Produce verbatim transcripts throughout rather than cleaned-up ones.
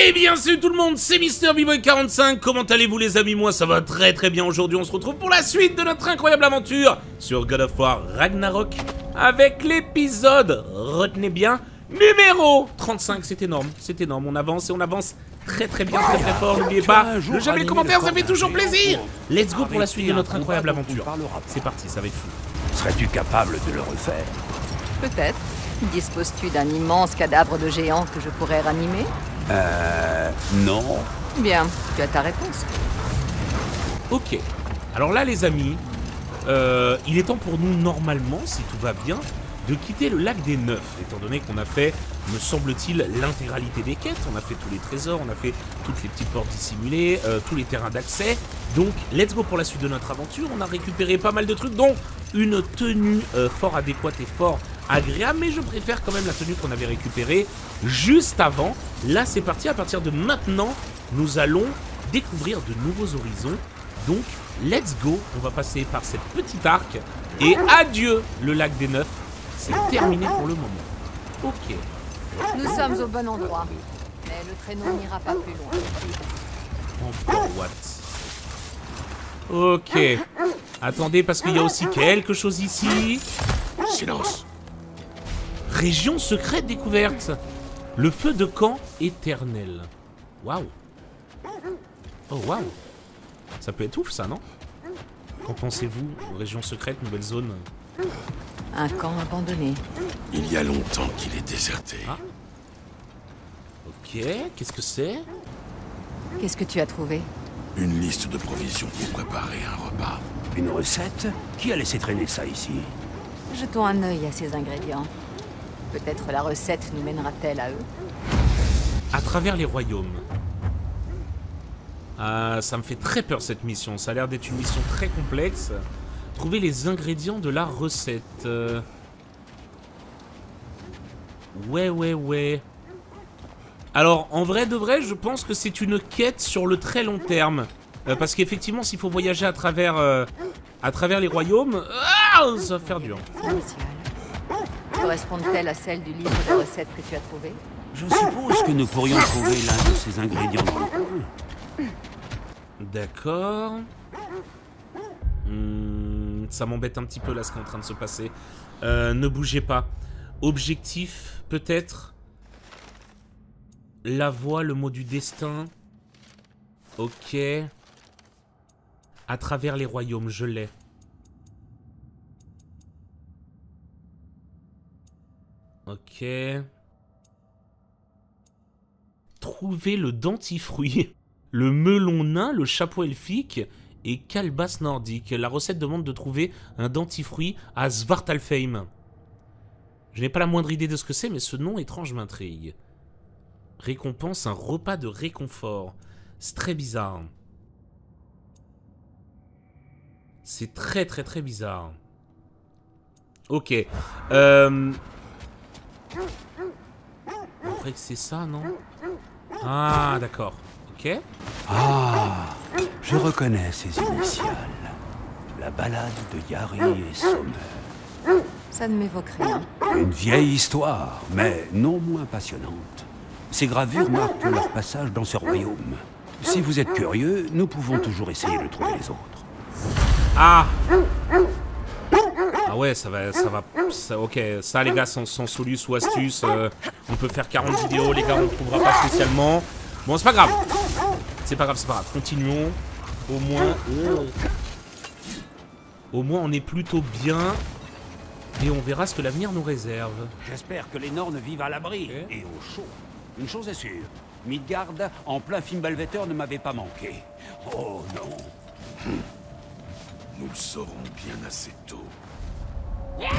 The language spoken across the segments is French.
Eh bien salut tout le monde, c'est Mister B-Boy quarante-cinq, comment allez-vous les amis? Moi ça va très très bien. Aujourd'hui on se retrouve pour la suite de notre incroyable aventure sur God of War Ragnarok avec l'épisode, retenez bien, numéro trente-cinq. C'est énorme, c'est énorme, on avance et on avance très très bien, très très fort. N'oubliez pas, le j'aime les commentaires, ça fait toujours plaisir. Let's go pour la suite de notre incroyable aventure. C'est parti, ça va être fou. Serais-tu capable de le refaire? Peut-être. Disposes-tu d'un immense cadavre de géant que je pourrais ranimer? Euh... Non. Bien, tu as ta réponse. Ok. Alors là les amis, euh, il est temps pour nous normalement, si tout va bien, de quitter le lac des Neufs, étant donné qu'on a fait, me semble-t-il, l'intégralité des quêtes. On a fait tous les trésors, on a fait toutes les petites portes dissimulées, euh, tous les terrains d'accès. Donc, let's go pour la suite de notre aventure. On a récupéré pas mal de trucs, dont une tenue euh, fort adéquate et fort agréable. Mais je préfère quand même la tenue qu'on avait récupérée juste avant. Là, c'est parti. À partir de maintenant, nous allons découvrir de nouveaux horizons. Donc, let's go. On va passer par cette petite arc. Et adieu, le lac des Neufs. C'est terminé pour le moment. Ok. Nous sommes au bon endroit. Mais le traîneau n'ira pas plus loin. Encore what? Ok. Attendez, parce qu'il y a aussi quelque chose ici. Silence. Région secrète découverte. Le feu de camp éternel. Waouh. Oh waouh. Ça peut être ouf ça, non? Qu'en pensez-vous? Région secrète, nouvelle zone. Un camp abandonné. Il y a longtemps qu'il est déserté. Ah. Ok, qu'est-ce que c'est? Qu'est-ce que tu as trouvé? Une liste de provisions pour préparer un repas. Une recette? Qui a laissé traîner ça ici? Jetons un œil à ces ingrédients. Peut-être la recette nous mènera-t-elle à eux? À travers les royaumes. Ah, ça me fait très peur cette mission. Ça a l'air d'être une mission très complexe. Trouver les ingrédients de la recette. Euh... Ouais, ouais, ouais. Alors, en vrai de vrai, je pense que c'est une quête sur le très long terme. Euh, parce qu'effectivement, s'il faut voyager à travers, euh, à travers les royaumes, ah, ça va faire dur. Initiale. Correspond-elle à celle du livre de recettes que tu as trouvé? Je suppose que nous pourrions trouver l'un de ces ingrédients dans le coin. D'accord. Hmm, ça m'embête un petit peu là ce qui est en train de se passer. Euh, ne bougez pas. Objectif, peut-être. La voix, le mot du destin. Ok. À travers les royaumes, je l'ai. Ok. Trouver le dentifruit, le melon nain, le chapeau elfique et calebasse nordique. La recette demande de trouver un dentifruit à Svartalfheim. Je n'ai pas la moindre idée de ce que c'est, mais ce nom étrange m'intrigue. Récompense, un repas de réconfort. C'est très bizarre. C'est très très très bizarre. Ok. Euh... On dirait que c'est ça, non? Ah, d'accord. Ok. Ah, je reconnais ces initiales. La ballade de Yari et Sommer. Ça ne m'évoque rien. Une vieille histoire, mais non moins passionnante. Ces gravures marquent leur passage dans ce royaume. Si vous êtes curieux, nous pouvons toujours essayer de trouver les autres. Ah! Ah ouais, ça va, ça va, ça, ok, ça les gars, sans, sans solus ou astuce, euh, on peut faire quarante vidéos, les gars, on ne trouvera pas spécialement. Bon, c'est pas grave. C'est pas grave, c'est pas grave. Continuons. Au moins, oh. Au moins, on est plutôt bien. Et on verra ce que l'avenir nous réserve. J'espère que les Nornes vivent à l'abri okay. et au chaud. Une chose est sûre, Midgard, en plein Fimbulvetr, ne m'avait pas manqué. Oh non. Hum. Nous le saurons bien assez tôt. Ok.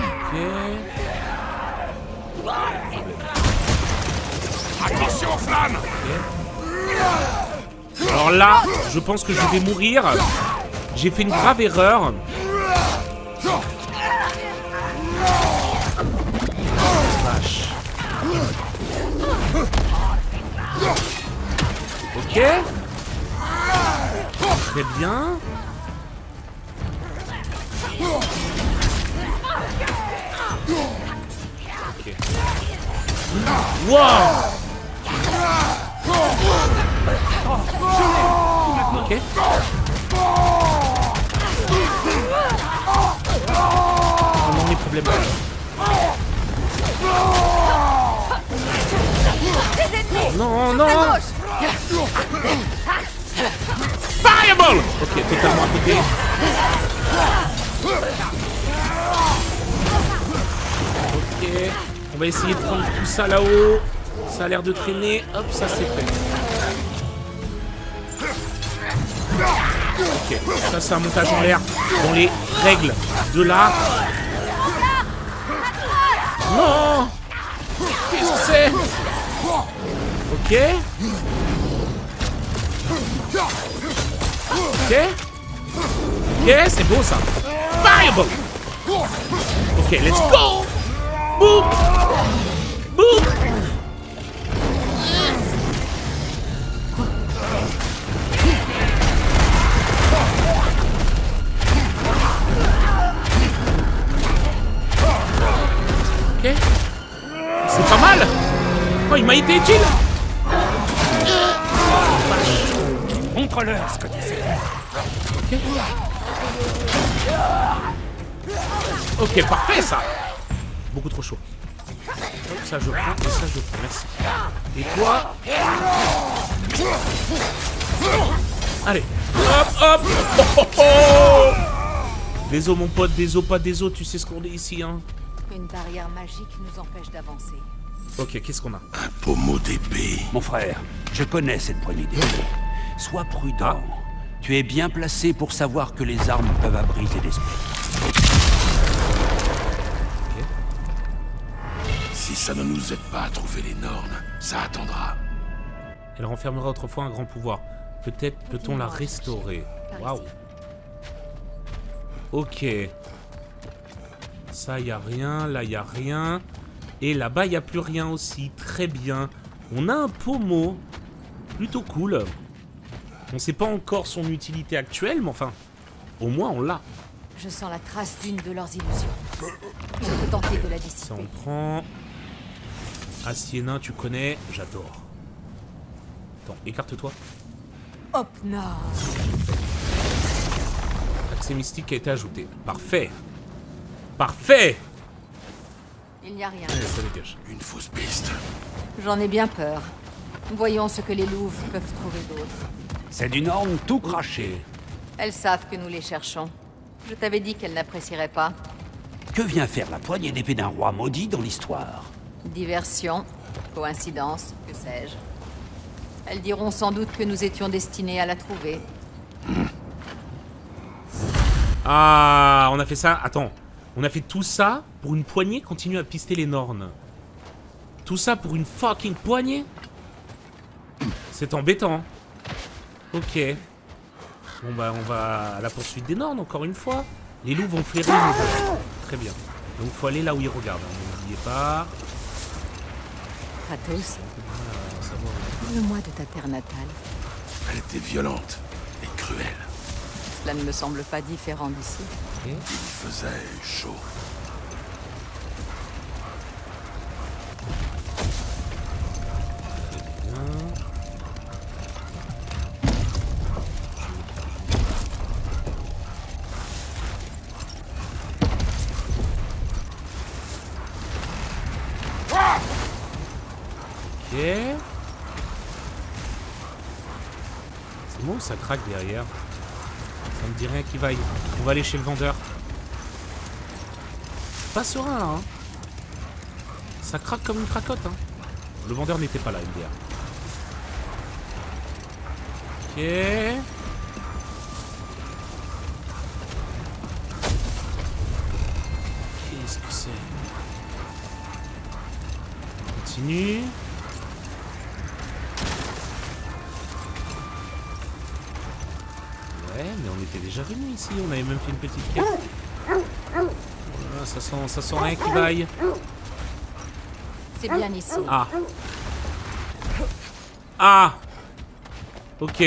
Attention aux flammes! Okay. Alors là, je pense que je vais mourir. J'ai fait une grave erreur. Vache. Ok. Très bien. Ok. Wow! Ok. Oh non, les problèmes. Non, non. Fireball. Ok, totalement à côté. Ok. On va essayer de prendre tout ça là-haut. Ça a l'air de traîner. Hop, ça c'est fait. Ok, ça c'est un montage en l'air dans les règles de l'art. Non. Qu'est-ce que c'est? Ok. Ok. Ok, c'est beau ça. Fireball. Ok, let's go. Boum. Boum. Ok. C'est pas mal. Oh, il m'a été utile. Montre-leur ce que tu fais. Ok. Ok, parfait ça. Beaucoup trop chaud. Hop, ça je prends et ça je prends. Merci. Et toi? Allez. Hop, hop. Oh, oh, oh. Désolé mon pote, désolé pas désolé, tu sais ce qu'on est ici hein. Une barrière magique nous empêche d'avancer. Ok, qu'est-ce qu'on a? Un pommeau d'épée. Mon frère, je connais cette poignée d'épée. Sois prudent. Ah. Tu es bien placé pour savoir que les armes peuvent abriter l'esprit. Ok. Si ça ne nous aide pas à trouver les Nornes, ça attendra. Elle renfermera autrefois un grand pouvoir. Peut-être peut-on la restaurer. Waouh. Ok. Ça, y a rien. Là, y a rien. Et là-bas, il n'y a plus rien aussi. Très bien. On a un pommeau. Plutôt cool. On ne sait pas encore son utilité actuelle, mais enfin, au moins on l'a. Je sens la trace d'une de leurs illusions. Je peux tenter de la Ça, dissiper. on prend. Acier nain, tu connais. J'adore. Attends, écarte-toi. Hop, non. Accès mystique a été ajouté. Parfait. Parfait. Il n'y a rien. Allez, ça dégage. Une fausse piste. J'en ai bien peur. Voyons ce que les louves peuvent trouver d'autre. C'est du Norne tout craché. Elles savent que nous les cherchons. Je t'avais dit qu'elles n'apprécieraient pas. Que vient faire la poignée d'épée d'un roi maudit dans l'histoire? Diversion, coïncidence, que sais-je. Elles diront sans doute que nous étions destinés à la trouver. Ah, on a fait ça. Attends. On a fait tout ça pour une poignée continue à pister les Nornes. Tout ça pour une fucking poignée? C'est embêtant. Ok. Bon bah on va à la poursuite des Nornes encore une fois. Les loups vont flairer nos dos. Très bien. Donc faut aller là où ils regardent. hein. N'oubliez pas. Kratos, Euh, savoir... parle-moi de ta terre natale. Elle était violente et cruelle. Cela ne me semble pas différent d'ici. Ok. Il faisait chaud. Ok. C'est bon, ça craque derrière. Ça me dit rien qui vaille. On va aller chez le vendeur. Pas serein là, hein. Ça craque comme une cracotte, hein. Le vendeur n'était pas là, M D R. Ok. Qu'est-ce que c'est? On continue. Ouais, mais on était déjà venu ici, on avait même fait une petite quête. Voilà, ça sent, ça sent rien qui vaille. C'est bien ici. Ah. Ah. Ok.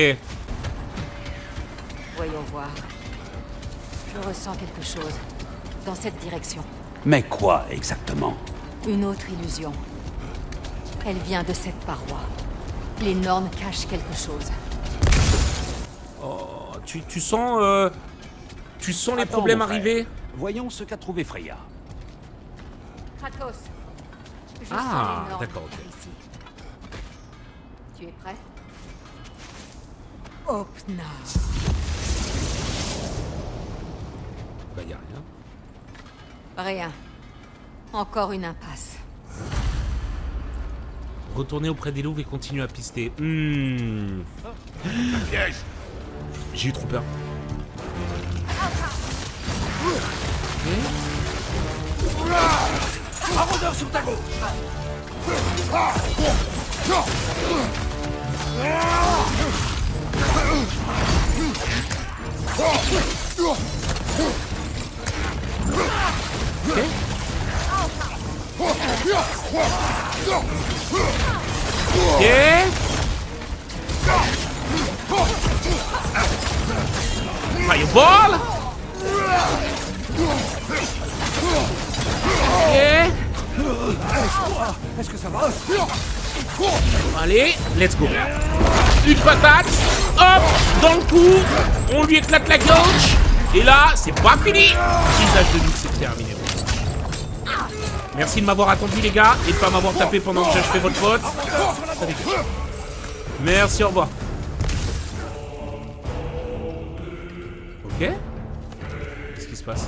Voyons voir. Je ressens quelque chose. Dans cette direction. Mais quoi exactement? Une autre illusion. Elle vient de cette paroi. Les Nornes cachent quelque chose. Oh, tu, tu sens... Euh, tu sens les Attends, problèmes mon frère. arriver? Voyons ce qu'a trouvé Freya. Kratos, je Ah, sens les normes d'accord, ok. par ici. Tu es prêt? Opna. Bah y a rien. Rien. Encore une impasse. Retournez auprès des loups et continuez à pister. Hmm. Piège. J'ai eu trop peur. Maraudeur sur ta gauche. Ok. Fireball. Ok. Est-ce que ça va? Allez, let's go. Une patate. Hop, dans le cou. On lui éclate la gorge. Et là, c'est pas fini. Visage de nous, c'est terminé. Merci de m'avoir attendu, les gars, et de pas m'avoir tapé pendant que j'achevais votre pote. Ça dégage. Merci, au revoir. Ok. Qu'est-ce qui se passe?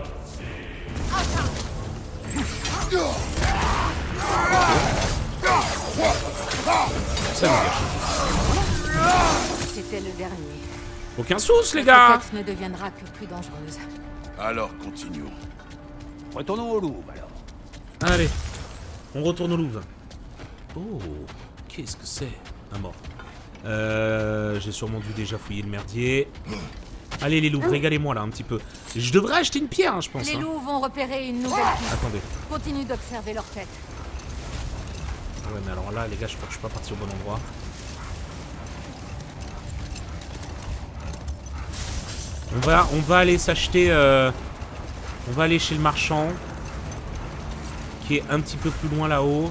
Ça dégage. C'était le dernier. Aucun souci, les Cette gars. quête ne deviendra que plus dangereuse. Alors, continuons. Retournons au Louvre, alors. Allez, on retourne au Louvre. Oh, qu'est-ce que c'est? Un mort. Euh, j'ai sûrement dû déjà fouiller le merdier. Allez les loups, régalez-moi là un petit peu. Je devrais acheter une pierre, hein, je pense. Les hein. loups vont repérer une nouvelle piste. Attendez. Continue d'observer leur tête. Ah ouais, mais alors là, les gars, je crois que je suis pas parti au bon endroit. On va, on va aller s'acheter... Euh, on va aller chez le marchand. Qui est un petit peu plus loin là-haut.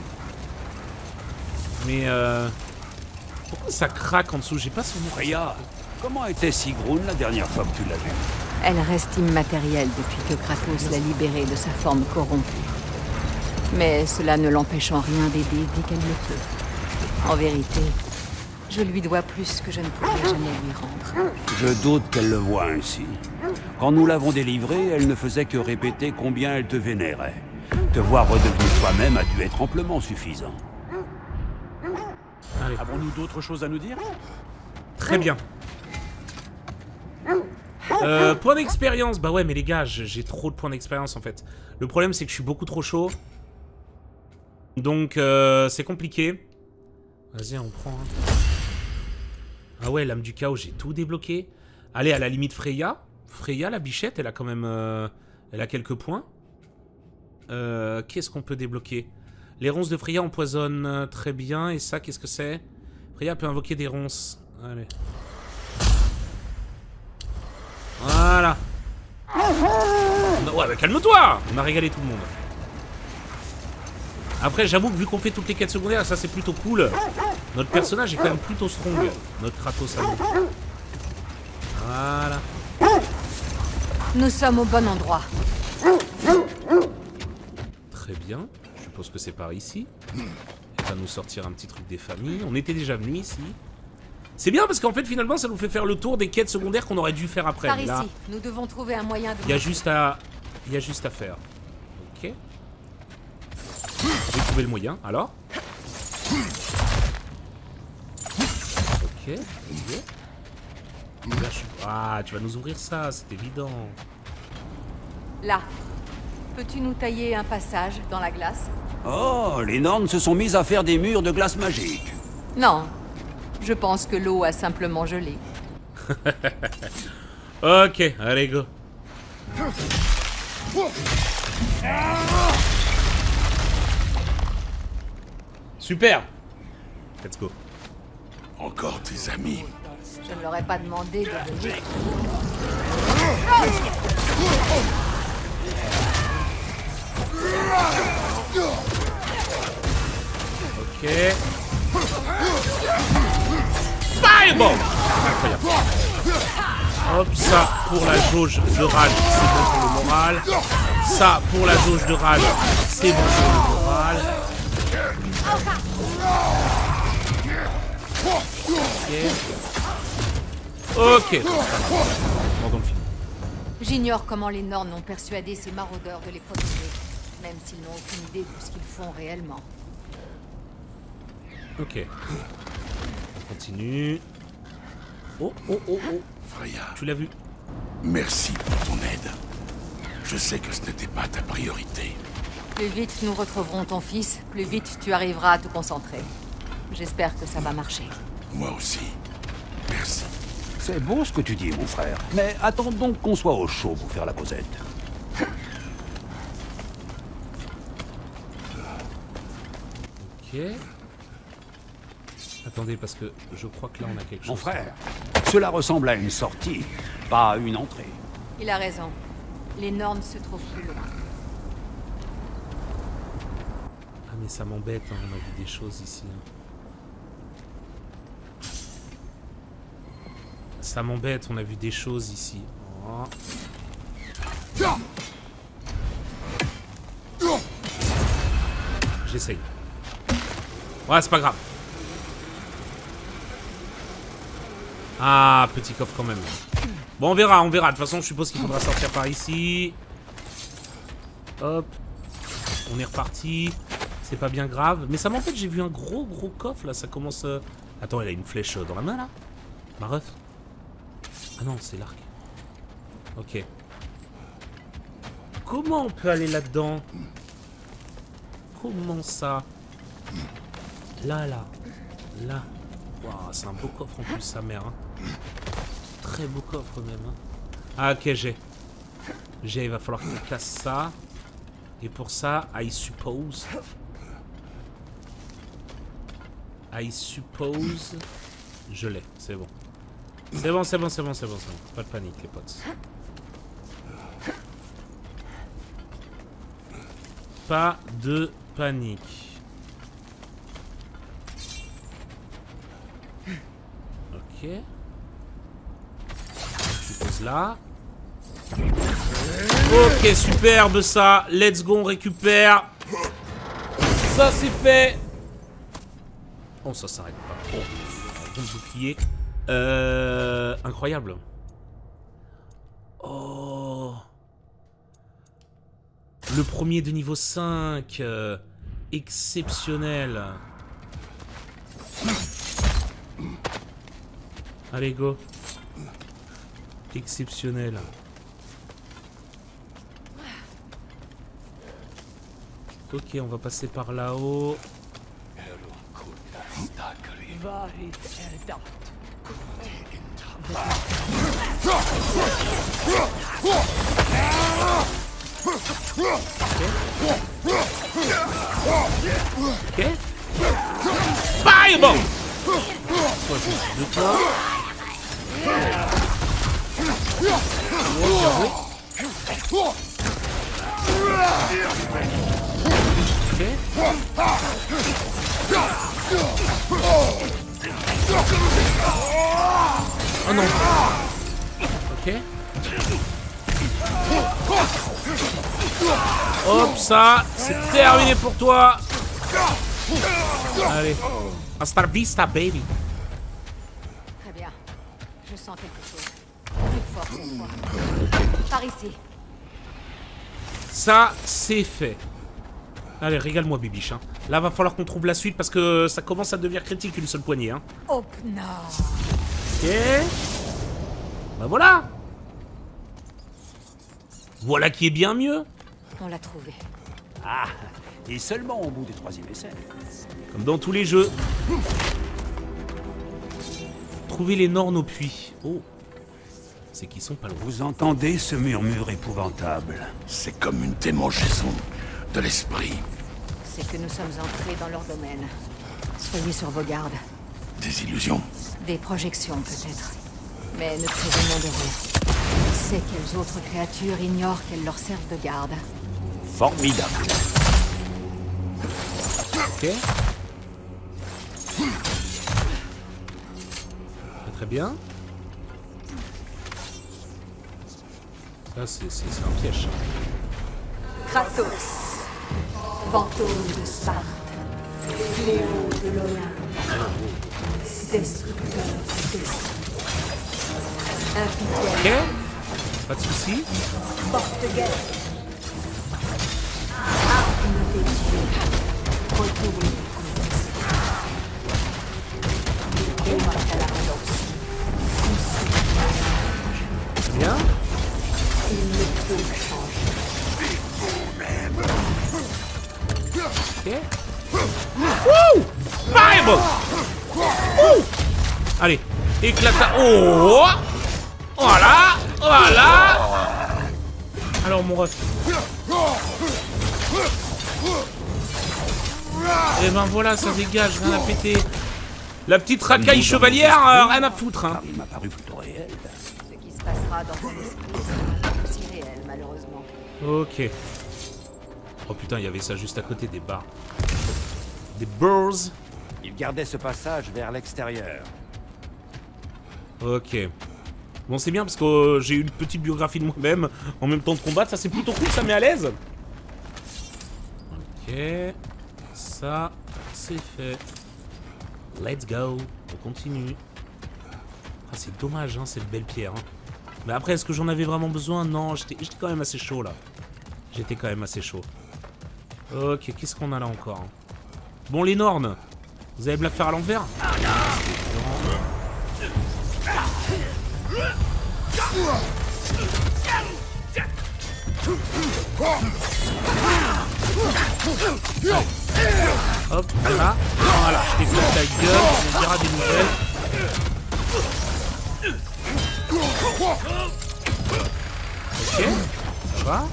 Mais euh... pourquoi ça craque en dessous? J'ai pas son nom. Freya, comment était Sigrun la dernière fois que tu l'as vue? Elle reste immatérielle depuis que Kratos l'a libérée de sa forme corrompue. Mais cela ne l'empêche en rien d'aider dès qu'elle le peut. En vérité, je lui dois plus que je ne pourrais jamais lui rendre. Je doute qu'elle le voie ainsi. Quand nous l'avons délivrée, elle ne faisait que répéter combien elle te vénérait. Te voir redevenir toi-même a dû être amplement suffisant. Allez. Avons-nous d'autres choses à nous dire? Très bien. Euh, point d'expérience. Bah ouais, mais les gars, j'ai trop de points d'expérience en fait. Le problème, c'est que je suis beaucoup trop chaud. Donc, euh, c'est compliqué. Vas-y, on prend. Hein. Ah ouais, lame du chaos, j'ai tout débloqué. Allez, à la limite, Freya. Freya, la bichette, elle a quand même... Euh, elle a quelques points. Euh, qu'est-ce qu'on peut débloquer? Les ronces de Freya empoisonnent euh, très bien. Et ça, qu'est-ce que c'est? Freya peut invoquer des ronces. Allez. Voilà. Ouais, bah calme-toi. On a régalé tout le monde. Après, j'avoue que vu qu'on fait toutes les quêtes secondaires, ça c'est plutôt cool. Notre personnage est quand même plutôt strong. Notre Kratos à nous. Voilà. Nous sommes au bon endroit. Très bien. Je suppose que c'est par ici. Il va nous sortir un petit truc des familles. On était déjà venu ici. C'est bien parce qu'en fait, finalement, ça nous fait faire le tour des quêtes secondaires qu'on aurait dû faire après. Par Mais ici, là, nous devons trouver un moyen de... il y a juste à... Il y a juste à faire. Ok. J'ai trouvé le moyen. Alors Ok. Ok. Là, je suis... Ah, tu vas nous ouvrir ça, c'est évident. Là. Peux-tu nous tailler un passage dans la glace? Oh, les Nornes se sont mises à faire des murs de glace magique. Non. Je pense que l'eau a simplement gelé. Ok, allez, go. Super. Let's go. Encore tes amis. Je ne leur ai pas demandé de venir. Ok. Fireball. Incroyable. jauge de rage, c'est bon pour le moral. Ça, pour la jauge de rage, c'est bon pour le moral. Ok. Ok. Bon, dans le film. J'ignore comment les Nornes ont persuadé ces maraudeurs de les protéger, même s'ils n'ont aucune idée de ce qu'ils font réellement. Ok. On continue. Oh, oh, oh, oh. Freya, Tu l'as vu? merci pour ton aide. Je sais que ce n'était pas ta priorité. Plus vite nous retrouverons ton fils, plus vite tu arriveras à te concentrer. J'espère que ça va marcher. Moi aussi. Merci. C'est beau ce que tu dis, mon frère. Mais attends donc qu'on soit au chaud pour faire la causette. Ok. Attendez, parce que je crois que là on a quelque chose. Mon frère, cela ressemble à une sortie, pas à une entrée. Il a raison. Les Nornes se trouvent plus loin. Ah mais ça m'embête, hein, on a vu des choses ici. Hein. Ça m'embête, on a vu des choses ici. Oh. J'essaye. Ouais, c'est pas grave. Ah, petit coffre quand même. Bon, on verra, on verra. De toute façon, je suppose qu'il faudra sortir par ici. Hop. On est reparti. C'est pas bien grave. Mais ça m'embête, j'ai vu un gros, gros coffre, là. Ça commence... Euh... Attends, elle a une flèche dans la main, là? Ma ref? Ah non, c'est l'arc. Ok. Comment on peut aller là-dedans? Comment ça? Là, là. Là. Waouh, c'est un beau coffre en plus, sa mère. Hein. Très beau coffre même. Hein. Ah, ok, j'ai. J'ai, il va falloir qu'on casse ça. Et pour ça, I suppose... I suppose... Je l'ai, c'est bon. C'est bon, c'est bon, c'est bon, c'est bon, c'est bon. Pas de panique, les potes. Pas de panique. Ok. Je pose là. Ok, superbe ça. Let's go, on récupère. Ça, c'est fait. Oh, ça s'arrête pas. Oh, bon bouclier. Euh... Incroyable. Oh. Le premier de niveau cinq. Euh, exceptionnel. Allez, go. Exceptionnel. Ok, on va passer par là-haut. Ok. Bye, bon. De toi. Ok. Oh non. Ok. Hop, ça, c'est terminé pour toi. Allez. Hasta vista, baby. Très bien. Je sens quelque chose. Plus fort cette fois. Par ici. Ça, c'est fait. Allez, régale-moi, bibiche. Hein. Là, va falloir qu'on trouve la suite parce que ça commence à devenir critique une seule poignée. Hein. Oh, non. Ok. Bah voilà. Voilà qui est bien mieux. On l'a trouvé. Ah, et seulement au bout du troisième essai. Comme dans tous les jeux. Trouver les Nornes au puits. Oh. C'est qu'ils sont pas loin. Vous entendez ce murmure épouvantable? C'est comme une démangeaison de l'esprit. C'est que nous sommes entrés dans leur domaine. Soyez sur vos gardes. Des illusions. Des projections, peut-être. Mais ne prévenons de rien. C'est quelles autres créatures ignorent qu'elles leur servent de garde. Formidable. Ok. Très très bien. Là, c'est un piège. Kratos, fantôme de Sparte, fléau de l'Olympe, destructeur de Ok, pas de soucis. porte-guerre, arme des dieux, retour de Bien. il ne peut changer. Ok. Wouh! Fireball! Wouh! Allez, éclata. Oh! Voilà! Voilà! Alors, mon ref. Et ben voilà, ça dégage, rien à péter. La petite racaille chevalière, euh, rien à foutre, hein. Il m'a paru plutôt réel. Ce qui se passera dans ton esprit sera pas aussi réel, malheureusement. Ok. Oh putain, il y avait ça juste à côté des bars. Des bars. Il gardait ce passage vers l'extérieur. Ok. Bon, c'est bien parce que euh, j'ai une petite biographie de moi-même en même temps de combattre. Ça, c'est plutôt cool, ça met à l'aise. Ok. Ça, c'est fait. Let's go. On continue. Ah, c'est dommage, hein, cette belle pierre. Hein. Mais après, est-ce que j'en avais vraiment besoin? Non, j'étais quand même assez chaud, là. J'étais quand même assez chaud. Ok, qu'est-ce qu'on a là encore? Bon, les Nornes. Vous allez me la faire à l'envers? Hop, voilà. Voilà, je t'éclate la gueule, on dira des nouvelles. Ok, ça va.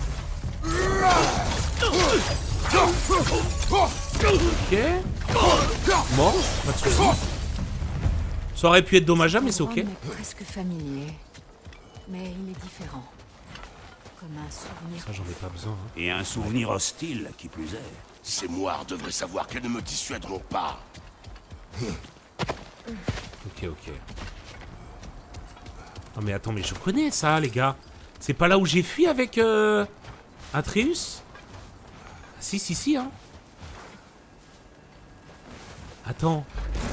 Ok. Bon, pas de soucis. Ça aurait pu être dommageable, mais c'est ok. Mon rôle m'est presque familier, mais il est différent. Comme un souvenir. Ça, j'en ai pas besoin. Hein. Et un souvenir hostile, qui plus est. Ces moires devraient savoir qu'elles ne me dissuaderont pas. Ok, ok. Oh mais attends, mais je connais ça, les gars. C'est pas là où j'ai fui avec euh, Atreus? Ah, si, si, si, hein. Attends.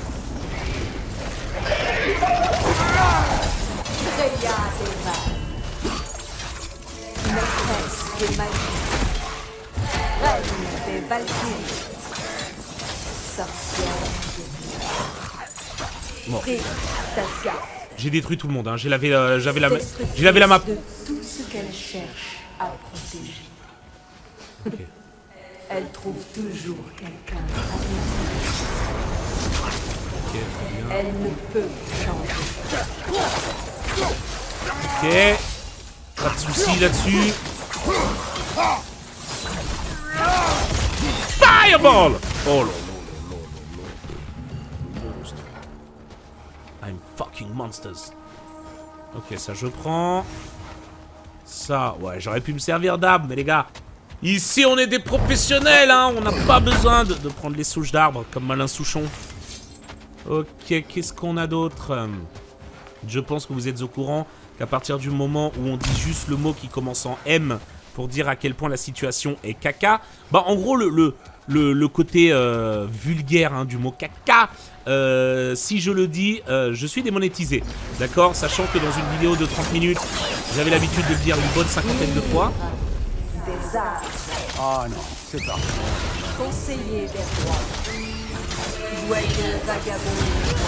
Freya des vagues, maîtresse des magies, reine des valkyries, sorcière Bon. des d'Asgard, J'ai détruit tout le monde, hein. J'ai lavé, euh, j'avais la, j'ai lavé la map. de tout ce qu'elle cherche à protéger. Ok. Elle trouve toujours quelqu'un à Ok, très bien. Elle ne peut changer. Ok. Pas de soucis là-dessus. Fireball! Oh là là là là là. Monstre. I'm fucking monsters. Ok, ça je prends. Ça, ouais, j'aurais pu me servir d'arbre, mais les gars. Ici, on est des professionnels, hein. On n'a pas besoin de, de prendre les souches d'arbres comme Malin Souchon. Ok, qu'est-ce qu'on a d'autre? Je pense que vous êtes au courant qu'à partir du moment où on dit juste le mot qui commence en M pour dire à quel point la situation est caca, bah en gros le, le, le, le côté euh, vulgaire hein, du mot caca, euh, si je le dis, euh, je suis démonétisé. D'accord? Sachant que dans une vidéo de trente minutes, j'avais l'habitude de le dire une bonne cinquantaine de fois. Des arts, Ah non, c'est pas. conseiller des rois, joyeux vagabond,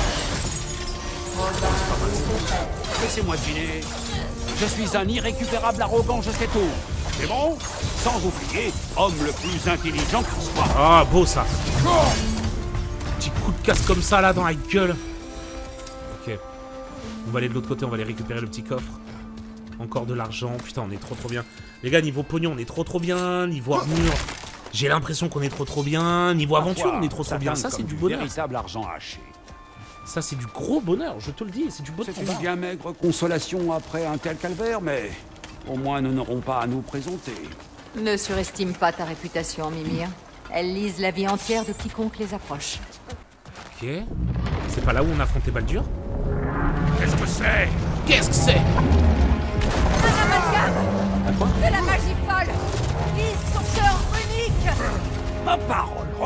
Robin ou Compère. Laissez-moi deviner. Je suis un irrécupérable arrogant, je sais tout. C'est bon? Sans oublier, homme le plus intelligent qui soit. Ah, beau ça. Petit coup de casse comme ça là dans la gueule. Ok. On va aller de l'autre côté, on va aller récupérer le petit coffre. Encore de l'argent. Putain, on est trop trop bien. Les gars, niveau pognon, on est trop trop bien. Niveau armure, j'ai l'impression qu'on est trop trop bien. Niveau aventure, on est trop trop bien. Ça, c'est du bonheur. Véritable argent haché. Ça, c'est du gros bonheur, je te le dis. C'est du beau C'est combat. une bien maigre consolation après un tel calvaire, mais au moins nous n'aurons pas à nous présenter. Ne surestime pas ta réputation, Mimir. Elles lisent la vie entière de quiconque les approche. Ok. C'est pas là où on a affronté Baldur? Qu'est-ce que c'est? Qu'est-ce que c'est? Un amalgame!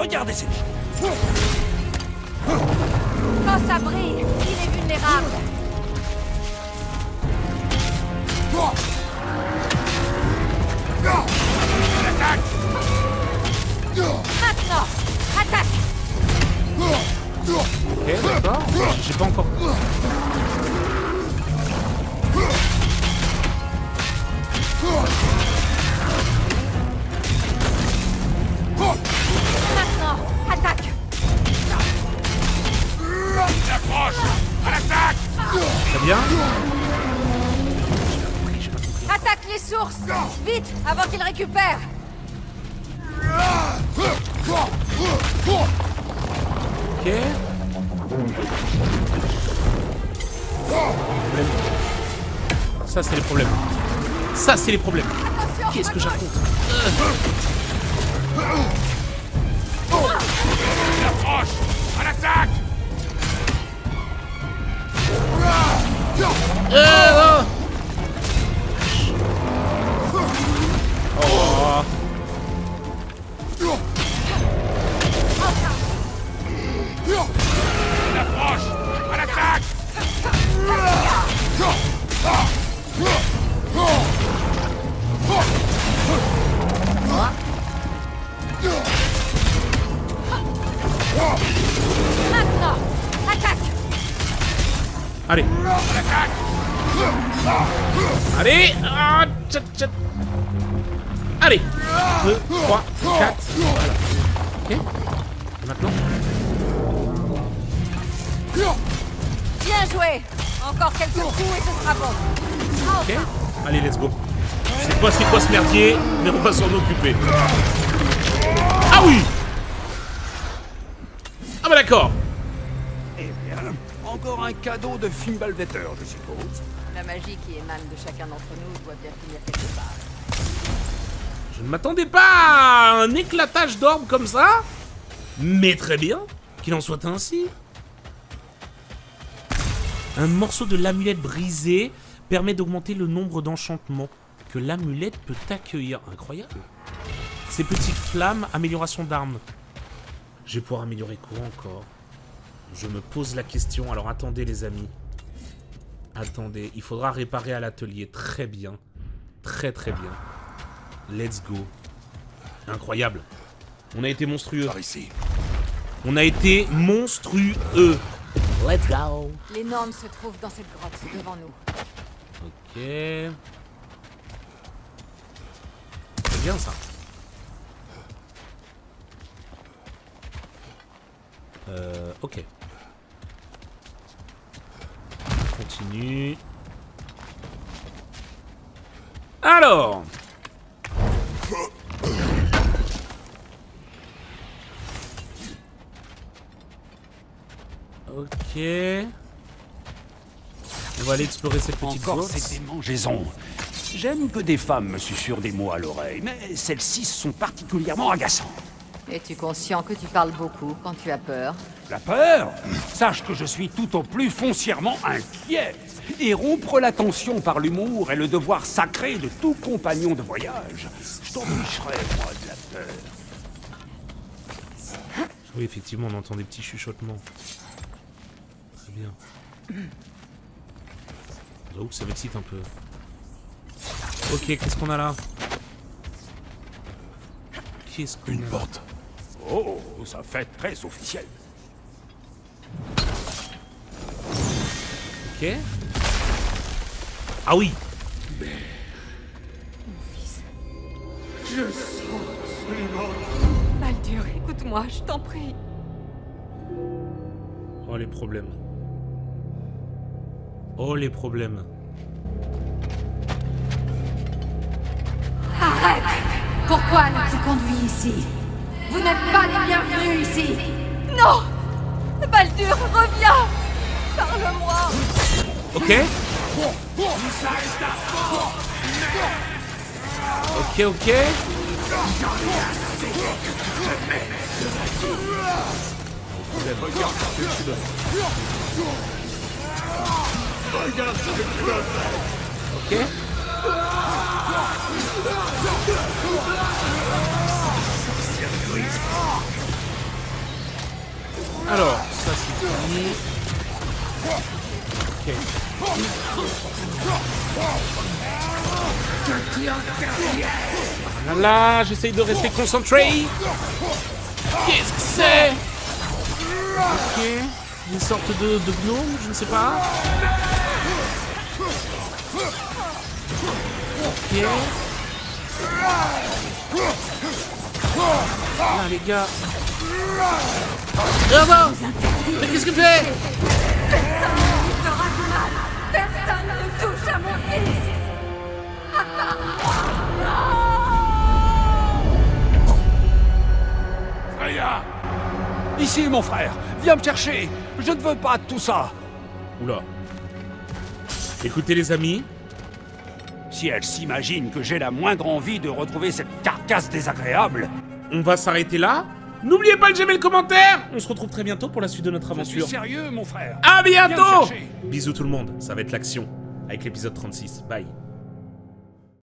Regardez ces choses. Quand ça brille, il est vulnérable. Maintenant, attaque. Ok, d'accord. J'ai pas encore... Maintenant, attaque. Très bien. Attaque les sources. Vite, avant qu'il récupère. Ok. Problème. Ça, c'est les problèmes. Ça, c'est les problèmes. Qu'est-ce que j'affronte? Approche! À l'attaque! Euh, oh. Approche! À l'attaque! Maintenant, attaque. Allez. Allez. Ah, tchat, tchat. Allez. deux, trois, quatre. Voilà. Ok. Et maintenant. Bien joué. Encore quelques coups et ce sera bon. Ok. Allez, let's go. Je sais pas c'est quoi ce merdier, mais on va s'en occuper. Ah oui. Ah bah d'accord. Eh bien, encore un cadeau de Fimbulvetter, je suppose. La magie qui émane de chacun d'entre nous doit bien finir quelque part. Je ne m'attendais pas à un éclatage d'orbe comme ça. Mais très bien. Qu'il en soit ainsi. Un morceau de l'amulette brisée permet d'augmenter le nombre d'enchantements que l'amulette peut accueillir. Incroyable. Ces petites flammes, amélioration d'armes. Je vais pouvoir améliorer quoi encore? Je me pose la question. Alors attendez les amis. Attendez. Il faudra réparer à l'atelier. Très bien. Très très bien. Let's go. Incroyable. On a été monstrueux. Par ici. On a été monstrueux. Let's go. Les normes se trouvent dans cette grotte, devant nous. Ok. C'est bien ça. Euh, ok. On continue. Alors. Ok. On va aller explorer cette petite Encore grotte. ces démangeaisons. J'aime que des femmes me susurrent des mots à l'oreille, mais celles-ci sont particulièrement agaçantes. Es-tu conscient que tu parles beaucoup quand tu as peur? La peur? Sache que je suis tout au plus foncièrement inquiet. Et rompre la tension par l'humour est le devoir sacré de tout compagnon de voyage. Je t'empêcherai, moi, de la peur. Oui, effectivement, on entend des petits chuchotements. Très bien. J'avoue que ça m'excite un peu. Ok, qu'est-ce qu'on a là? Qu'est-ce qu'on a Une là? porte. Oh, ça fait très officiel. Ok. Ah oui. Baldur, écoute-moi, je t'en prie. Oh les problèmes. Oh les problèmes. Arrête! Pourquoi l'as-tu conduit ici? Vous n'êtes pas les bienvenus ici! Non! Baldur, reviens! Parle-moi! Ok. Ok, ok. Ok. amis. Ok. Voilà, j'essaye de rester concentré. Qu'est-ce que c'est? Ok. Une sorte de, de gnome, je ne sais pas. Ok. Là, les gars. Ah non! Mais qu'est-ce que tu fais? Personne ne me fera du mal. Personne ne touche à mon fils. À part moi. Freya! Ici, mon frère. Viens me chercher. Je ne veux pas de tout ça. Oula. Écoutez, les amis. Si elle s'imagine que j'ai la moindre envie de retrouver cette carcasse désagréable... On va s'arrêter là. N'oubliez pas de j'aimer le commentaire. On se retrouve très bientôt pour la suite de notre Je suis aventure. sérieux, mon frère. À Viens me bientôt. chercher. Bisous tout le monde. Ça va être l'action avec l'épisode trente-six. Bye.